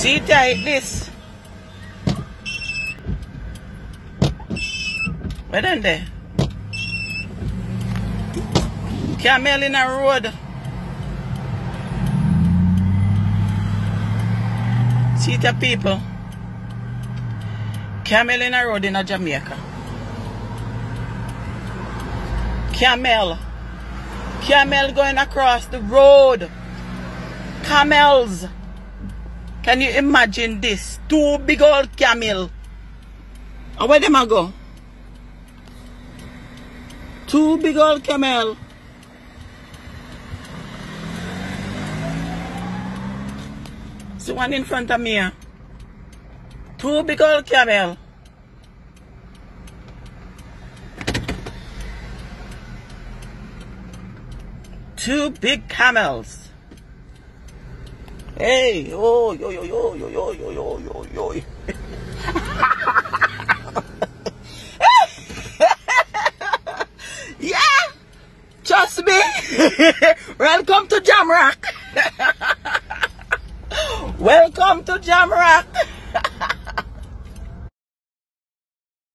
See tight this. Where then there? Camel in a road. See the people. Camel in a road in a Jamaica. Camel. Camel going across the road. Camels. Can you imagine this? Two big old camel. And where them a go? Two big old camel. See one in front of me here. Two big old camel. Two big camels. Hey, oh, yo, yo, yo, yo, yo, yo, yo, yo, yo. Yeah, trust me. Welcome to Jamrock. Welcome to Jamrock.